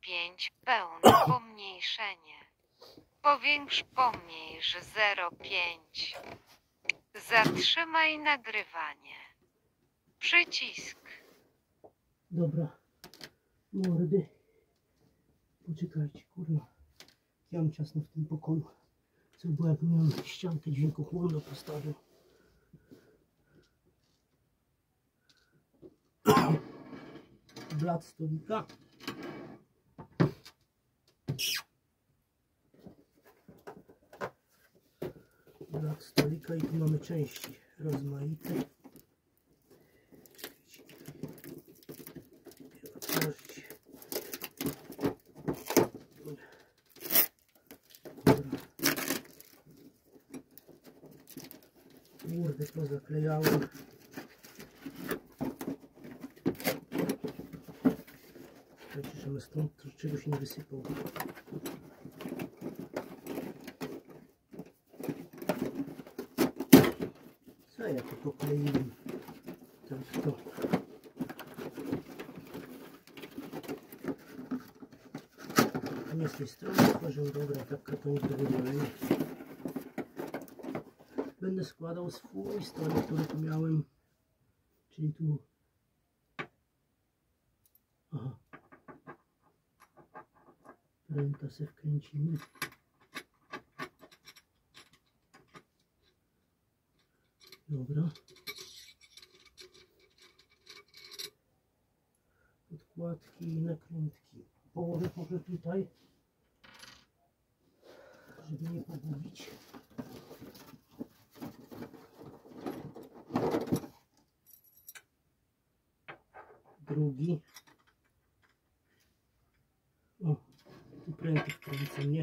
0,5 pełne pomniejszenie. Powiększ pomniejsz 0,5. Zatrzymaj nagrywanie. Przycisk. Dobra, mordy. Poczekajcie, kurwa. Ja mam ciasno w tym pokoju. Co było, jak miałem ściankę dźwiękochłonną postawił. Blat stolika. Blat stolika i tu mamy części rozmaite. Otworzyć. Kurde, to zaklejałem. Czekajcie, żeby stąd czegoś nie wysypał. Co ja tu pokleiłem? Tak to. Nie z tej strony otworzę, dobra, tak kartonik wygląda. Będę składał swój stolik, który tu miałem, czyli tu. Aha. Pręta se wkręcimy. Dobra. Podkładki i nakrętki. Położę może tutaj, żeby nie pogubić. Drugi. O, tu pręty wkręcę, nie?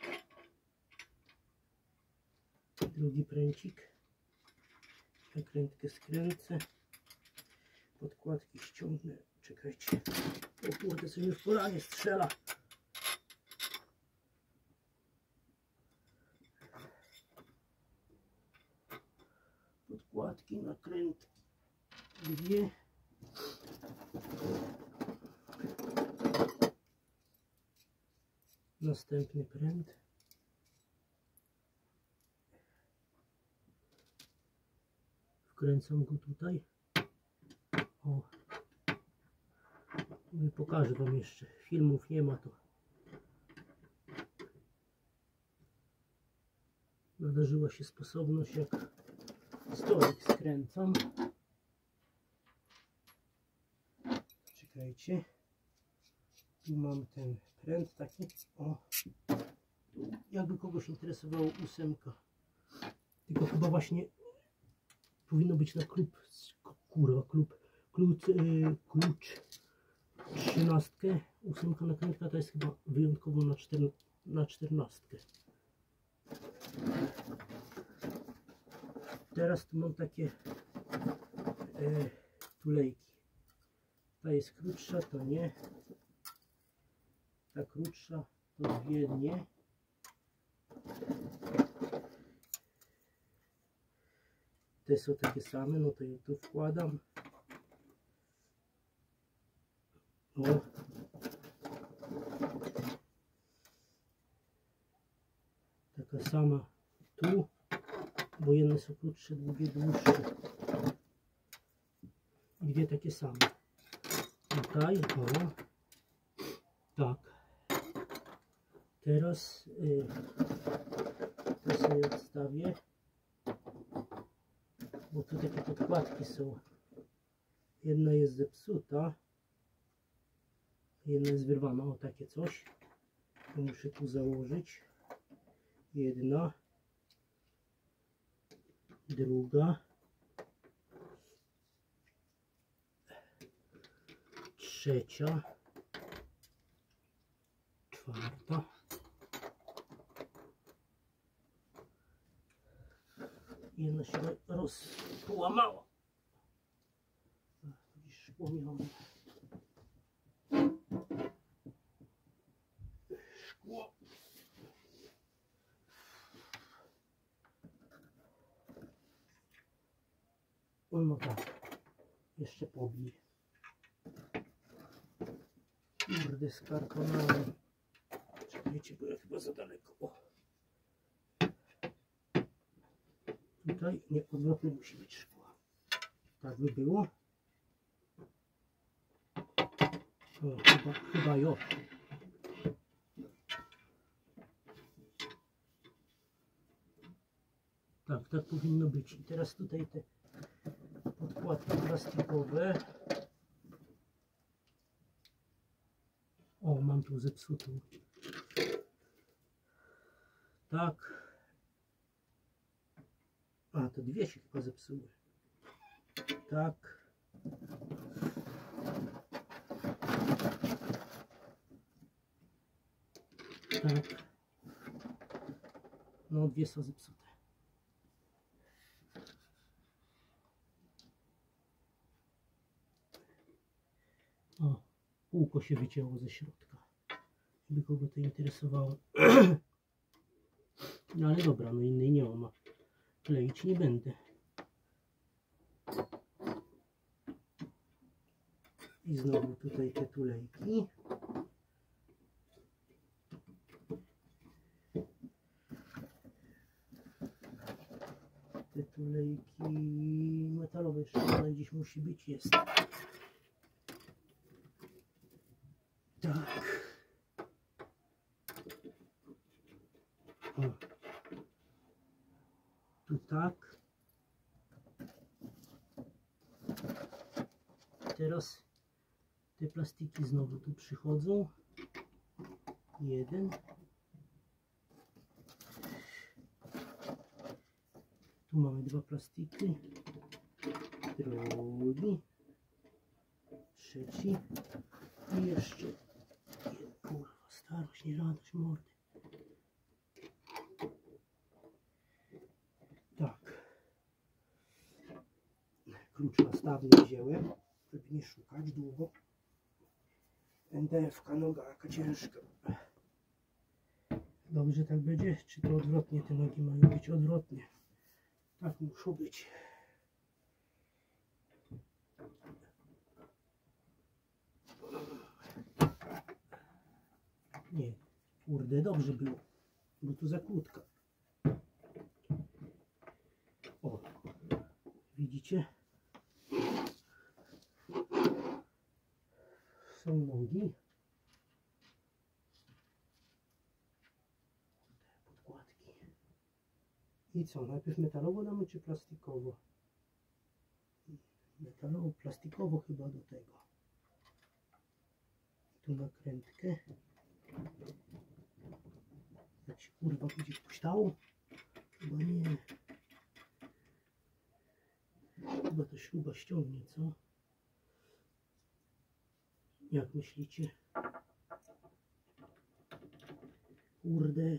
Drugi pręcik. Nakrętkę skręcę. Podkładki ściągnę. Czekajcie. O kurde, co mi w polanie strzela. Podkładki, nakrętki. Dwie. Następny pręt. Wkręcam go tutaj. O. I pokażę wam jeszcze. Filmów nie ma, to nadarzyła się sposobność, jak stolik skręcam. Czekajcie. Tu mam ten pręt taki. O. Jakby kogoś interesowało 8. Tylko chyba właśnie powinno być na klub. Kurwa, klucz 13. 8 nakrętka to jest chyba wyjątkowo na 14. Teraz tu mam takie tulejki. Ta jest krótsza, to nie. Ta krótsza, to dwie nie. Te są takie same, no to je tu wkładam. O. Taka sama tu, bo jedne są krótsze, drugie dłuższe. I dwie takie same. Tutaj, o. Tak. Teraz to sobie odstawię, bo tu takie podkładki są. Jedna jest zepsuta, jedna jest wyrwana. O, takie coś. To muszę tu założyć. Jedna, druga, trzecia, czwarta. Jedna się połamała. Szkło miałem. Szkło. No tak. Jeszcze pobij. Kurde. kurde z kartonami. Czekajcie, bo ja chyba za daleko. O. Tutaj nie, odwrotnie musi być szkło. Tak by było. O, chyba jo. Tak, tak powinno być. I teraz tutaj te podkładki plastikowe. O, mam tu zepsutą. Tak. A, to dwie się chyba zepsuły. Tak. Tak. No, dwie są zepsute. O, kółko się wycięło ze środka. Jakby kogo to interesowało. No ale dobra, no innej nie ma. Kleić nie będę. I znowu tutaj te tulejki. Te tulejki metalowe jeszcze one gdzieś musi być, jest. Tak. O. Tu tak. Teraz te plastiki znowu tu przychodzą. Jeden. Tu mamy dwa plastiki. Drugi. Trzeci. I jeszcze jeden. Kurwa, starość, nie radość mordy. Tak. Klucz nastawny wziąłem, żeby nie szukać długo. NDF-ka, noga jaka ciężka. Dobrze tak będzie? Czy to odwrotnie te nogi mają być? Odwrotnie. Tak muszą być. Nie, kurde, dobrze było, bo tu za krótka. O, widzicie? Są nogi. Podkładki. I co, najpierw metalowo damy czy plastikowo? Metalowo, plastikowo chyba do tego. Tu nakrętkę. Jak się kurwa będzie puszczało? Chyba nie. Chyba to śruba ściągnie, co? Jak myślicie? Kurde.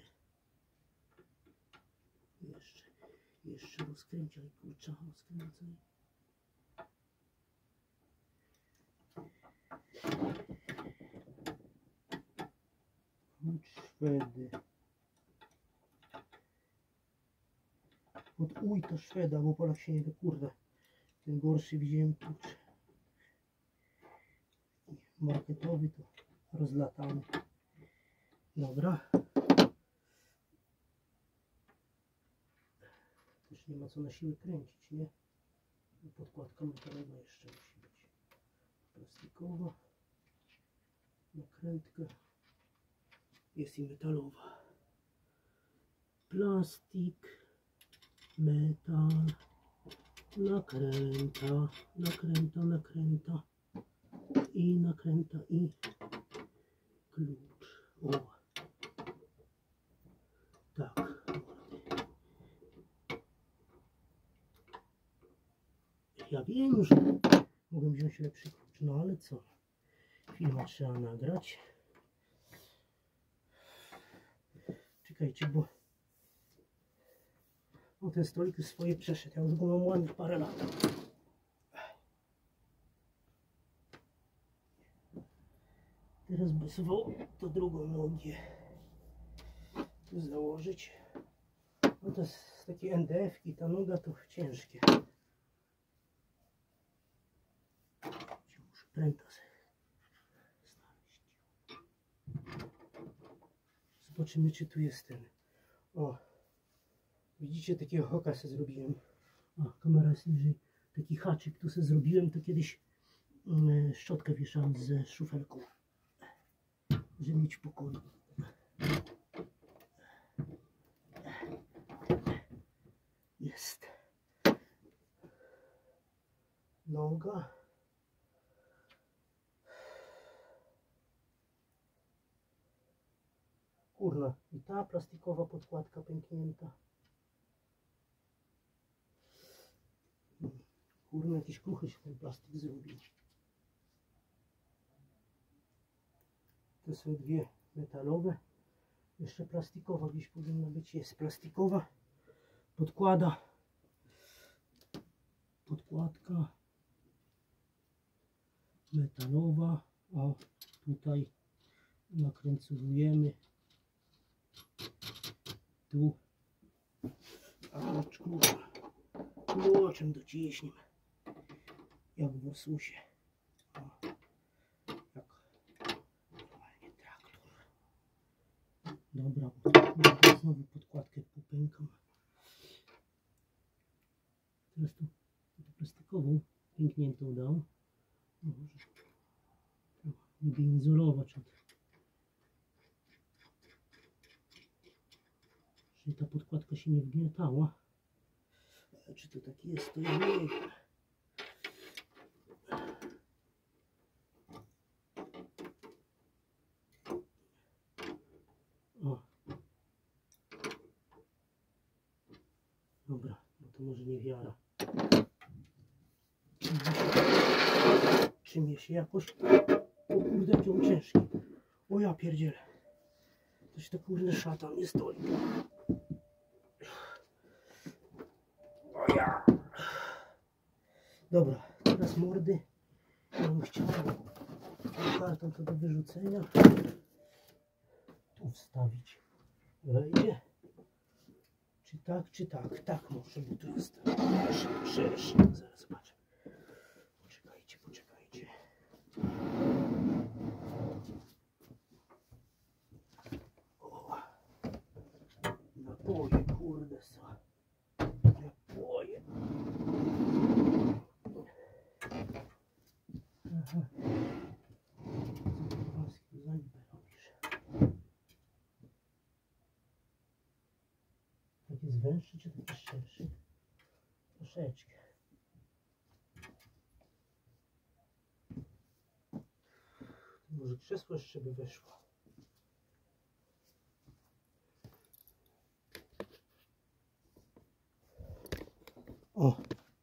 Jeszcze rozkręcaj, kurcza, rozkręcaj. Klucz Szwedy. Od uj to Szweda, bo Polak się nie do kurde. Ten gorszy widziałem klucz. Marketowy to rozlatany. Dobra. Też nie ma co na siłę kręcić, nie? Podkładka metalowa jeszcze musi być. Plastikowa. Nakrętka. Jest i metalowa. Plastik. Metal. Nakręta. Nakręta. I nakręta i klucz. O. Tak. Ja wiem, że mogę wziąć lepszy klucz, no ale co? Filma trzeba nagrać. Czekajcie, bo o, ten stolik już swoje przeszedł. Ja już go mam ładnych parę lat. Teraz by sobie to drugą nogę tu założyć. No to jest takie NDF-ki, ta noga to ciężkie. Muszę pręta znaleźć. Zobaczymy, czy tu jest ten. O, widzicie, takiego hoka sobie zrobiłem. O, kamera jest niżej. Taki haczyk tu sobie zrobiłem, to kiedyś szczotkę wieszałem ze szufelką, żeby mieć w pokoju. Jest. Noga. Kurna, i ta plastikowa podkładka pęknięta. Kurna, jakieś kruchy się ten plastik zrobił. To są dwie metalowe. Jeszcze plastikowa gdzieś powinna być. Jest plastikowa. Podkładka. Metalowa. O, tutaj nakręcujemy. Tu. A kluczem dociśnijmy. Jak w Ursusie. O, jak normalnie traktor. Dobra, bo znowu podkładkę popękam. Teraz tu plastikową pękniętą dam. Może niby izolować od... Żeby ta podkładka się nie wgniatała. Ale czy to tak jest, to ja nie wiem. O. Dobra, no to może nie wiara. Trzymie się jakoś. O kurde, jaki on ciężki. O ja pierdzielę. Coś to kurde szatan nie stoi. O ja. Dobra, teraz mordy. Ja bym chciał kartą to do wyrzucenia. Tu wstawić. Wejdzie. Czy tak, czy tak? Tak może, bo tu jest szerszy. Zaraz zobaczę. Poczekajcie. O. Napoje, kurde co. Napoje. Aha. Tak jest węższy, czy tak jest szerszy? Troszeczkę. Może krzesło jeszcze by weszło. O.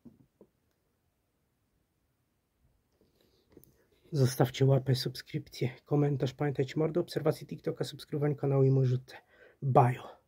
Zostawcie łapę, subskrypcję, komentarz. Pamiętajcie, mordo, obserwacji TikToka, subskrybowanie kanału i mój rzutce. Bajo.